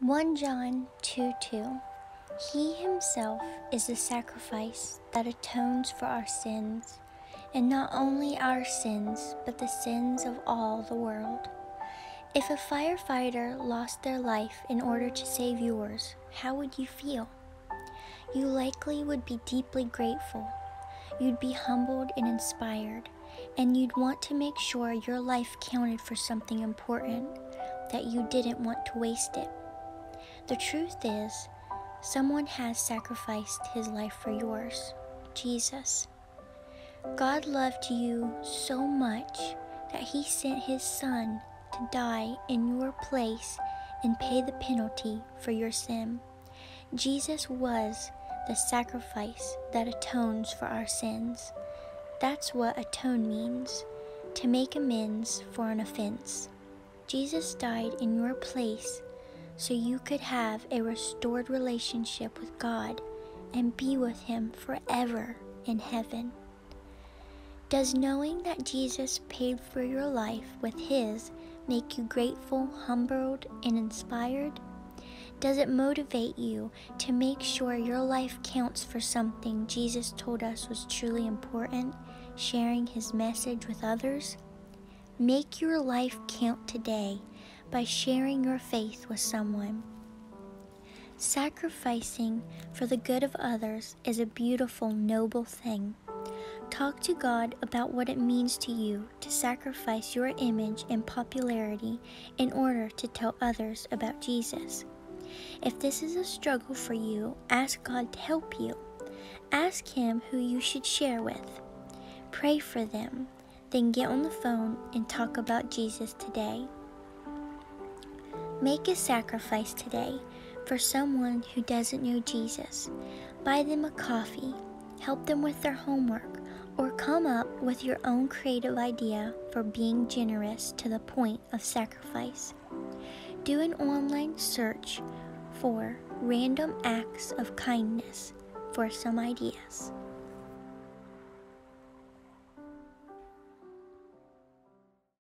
1 John 2:2. He himself is the sacrifice that atones for our sins, and not only our sins, but the sins of all the world. If a firefighter lost their life in order to save yours, how would you feel? You likely would be deeply grateful. You'd be humbled and inspired, and you'd want to make sure your life counted for something important, that you didn't want to waste it. The truth is, someone has sacrificed his life for yours, Jesus. God loved you so much that he sent his son to die in your place and pay the penalty for your sin. Jesus was the sacrifice that atones for our sins. That's what atone means, to make amends for an offense. Jesus died in your place so you could have a restored relationship with God and be with him forever in heaven. Does knowing that Jesus paid for your life with his make you grateful, humbled, and inspired? Does it motivate you to make sure your life counts for something Jesus told us was truly important, sharing his message with others? Make your life count today by sharing your faith with someone. Sacrificing for the good of others is a beautiful, noble thing. Talk to God about what it means to you to sacrifice your image and popularity in order to tell others about Jesus. If this is a struggle for you, ask God to help you. Ask him who you should share with. Pray for them, then get on the phone and talk about Jesus today. Make a sacrifice today for someone who doesn't know Jesus. Buy them a coffee, help them with their homework, or come up with your own creative idea for being generous to the point of sacrifice. Do an online search for random acts of kindness for some ideas.